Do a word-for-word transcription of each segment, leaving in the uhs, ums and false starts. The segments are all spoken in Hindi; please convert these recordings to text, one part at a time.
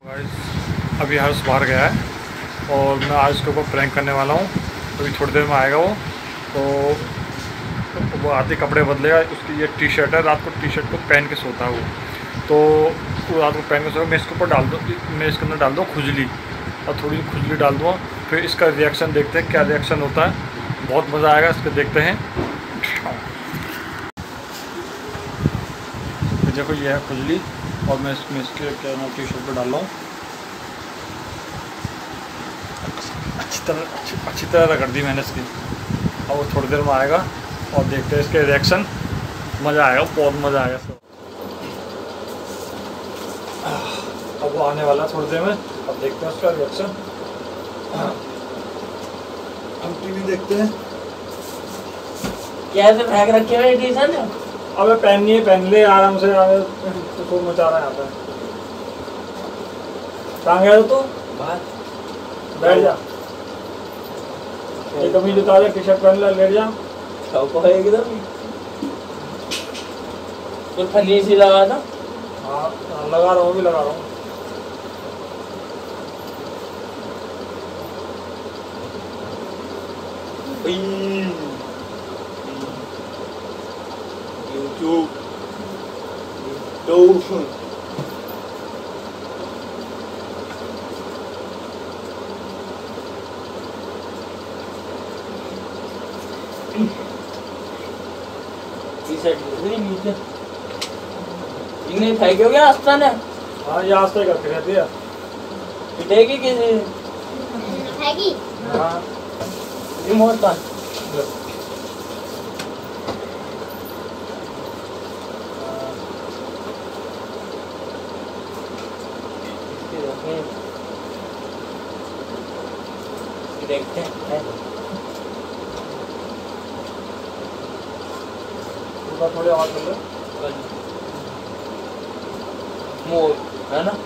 गाइस अभी हर्ष बाहर गया है और मैं आज उसके ऊपर प्रैंक करने वाला हूँ। अभी थोड़ी देर में आएगा वो, तो वो आते कपड़े बदलेगा। उसकी ये टी शर्ट है, रात को टी शर्ट को पहन के सोता है वो, तो वो रात को पहन के सोता। मैं इसके ऊपर डाल दूँ, मैं इसके अंदर डाल दूँ खुजली, और थोड़ी खुजली डाल दूँगा। फिर इसका रिएक्शन देखते हैं क्या रिएक्शन होता है। बहुत मज़ा आएगा, इसको देखते हैं। देखो ये है खुजली, और मैं इसमें इसके क्या नाम टी शर्ट पर डाल रहा हूँ। अच्छी तरह अच्छी अच्छी तरह रगड़ दी मैंने इसकी। और वो थोड़ी देर में आएगा और देखते हैं इसके रिएक्शन। मज़ा आएगा, बहुत मज़ा आएगा इसको। अब वो आने वाला है थोड़ी देर में, अब देखते हैं उसका रिएक्शन। हम टीवी देखते हैं। क्या से फेंक रखे हुए टी शर्ट? अबे पहननी है, पहन ले आराम से। तो खूब मचा रहा है यहाँ पे। कहाँ गया तू? बाहर बैठ जा, ये कमीज उतार ले, टी शर्ट पहन ले, लेट जा। शौक है एकदम तो फनी सी लगा था। हाँ लगा रहा हूँ, भी लगा रहा हूँ। यूट्यूब यूट्यूब नीचे इन्हें फेंके हो गया आस्था ने। हाँ ये आस्ते करके रहती है। पिटेगी किसी हैगी। हाँ रिमोट का देखते हैं। थोड़ी आवाज कर लो। मोर है ना?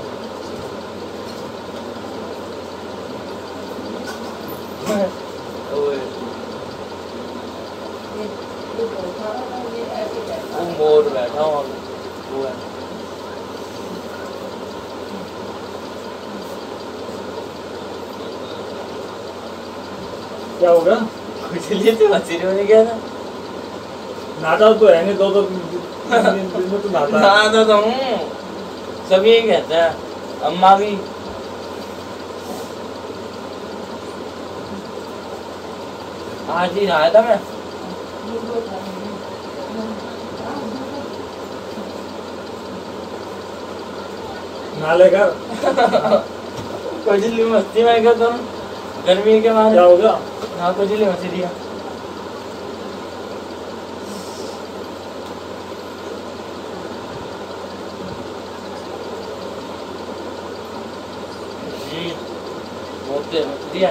वो मोर बैठा हुआ वो है। क्या हो गया? कुछ लिए थे मछली होने गया था। नाटा तो है नहीं, दो दो दिन में तो नाता है। नहाता तो हूँ, सब यही कहते हैं, अम्मा भी। आज ही नहाया था मैं। ना लेकर कुचली मस्ती में क्या तुम गर्मी के बाद। क्या हो गया? हाँ कुचली मछली मछलियाँ।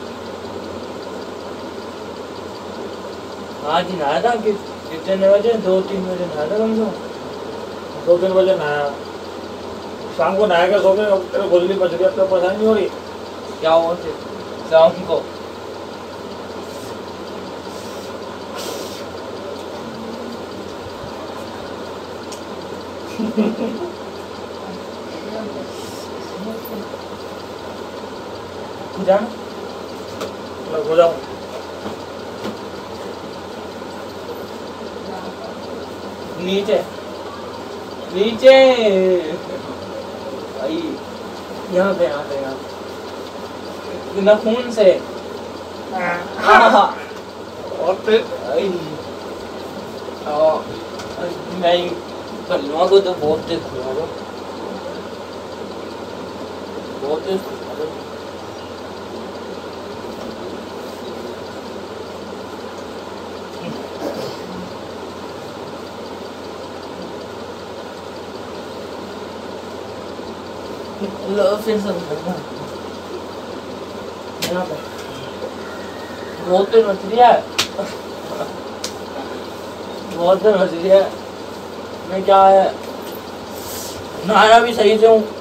आज ही नहाया था कि कितने बजे? दो तीन बजे नहाया था कम से कम। दो तीन बजे नहाया, शाम को नहाया सो गए। तेरे खुजली मच गया, तो परेशानी नहीं हो रही? क्या हुआ फिर शाम को? जान हो जाऊं? नीचे नीचे आई यहाँ पे यहाँ पे यहाँ नखून से। और फिर मैं कलमा को तो बहुत तेज खुआ दो, बहुत तेज खुआ दो। लो फिर सब करना यहाँ पे बहुत तेज मछली है। बहुत तेज मछली है। मैं क्या है नहाया भी सही से हूँ।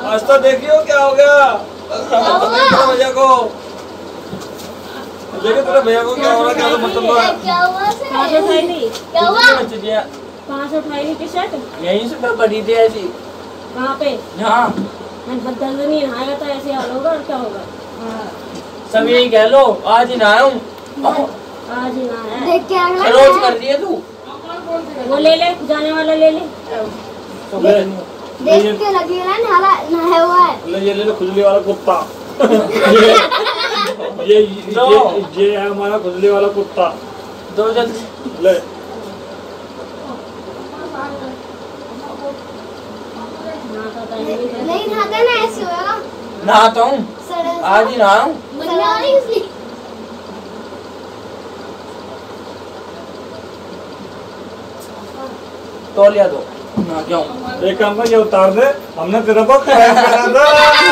आज तो देखियो क्या हो गया भैया को, देखो तेरे भैया को क्या हो रहा, क्या मतलब क्या हुआ सर? कहाँ से उठाई थी? क्या हुआ? कहाँ से उठाई थी टी शर्ट? यहीं से मैं बड़ी थी ऐसी। कहाँ पे? हाँ बदल नहीं नहाएगा तो ऐसे हाल होगा और क्या होगा? सब यही कह लो, आज ही नहाया हूँ। आज ही नहाया है। देख के अगला रोज कर दिए तू। वो ले ले, जाने वाला ले ले। देख के लगेगा नहाला नहाया हुआ है। ले ये ले लो खुजली वाला कुत्ता। ये ये दो। ये ये है हमारा खुजली वाला कुत्ता। दो जल्दी ले नहीं नहाता ना ऐसे होगा। नहाता हूँ, सड़े आज ही नहाया हूँ। मजा आ रही उसकी। तौलिया दो नहा के आऊँ। एक काम कर, ये उतार दे, हमने तेरे को प्रैंक करा था।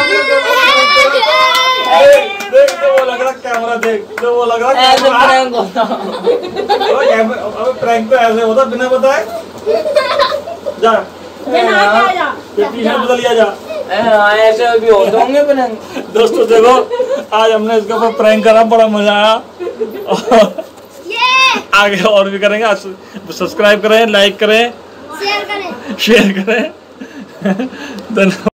देख देख तो वो लग रहा कैमरा, देख तो वो लग रहा ऐसे कैमरा। प्रैंक होता। अबे कैमरा- अबे प्रैंक तो ऐसे होता बिना बताए। जा ये नहा के आ जा। ये टी शर्ट बदल लिया जा। हाँ, ऐसे भी होते होंगे प्रैंक। दोस्तों देखो आज हमने इसके ऊपर प्रैंक करा, बड़ा मजा आया। ये आगे और भी करेंगे। सब्सक्राइब करें, लाइक करें, शेयर करें। शेयर करें। धन्यवाद।